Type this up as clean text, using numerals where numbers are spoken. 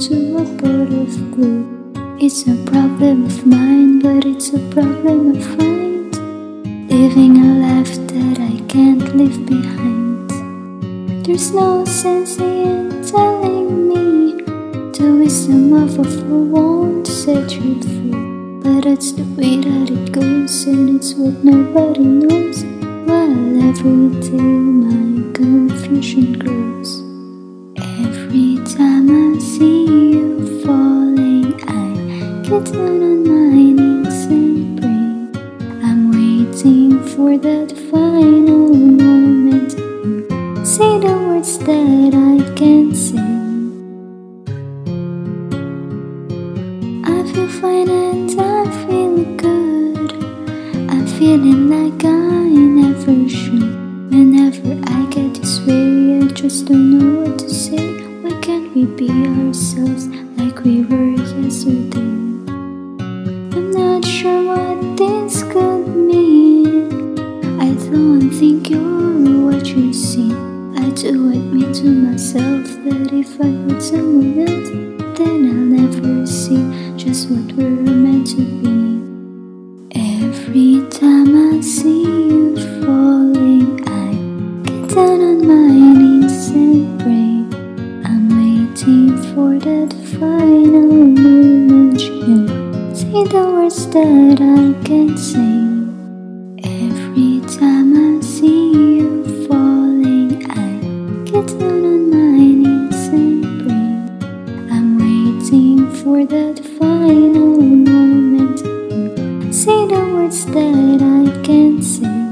into a pot of blue. It's a problem of mine, but it's a problem I find, living a life that I can't leave behind. There's no sense in telling me the wisdom of a fool won't set you free, but that's the way that it goes, and it's what nobody knows, while every day my confusion grows. Every time I see you falling, I get down on my knees and pray. I'm waiting for that final moment to say the words that I can't say. I feel fine and I feel good. I'm feeling like I never should. Whenever I get this way, I just don't know what to say. Why can't we be ourselves like we were yesterday? I'm not sure what this could mean. I don't think you're what you see. I do admit to myself that if I hurt someone else, then I'll never see just what we're meant to be. Every time I see you falling, I get down on my knees and pray. I'm waiting for that final moment you say the words that I can't say. Every time I see you falling, I get down on my knees and pray. I'm waiting for that final moment to say the words that I can't say.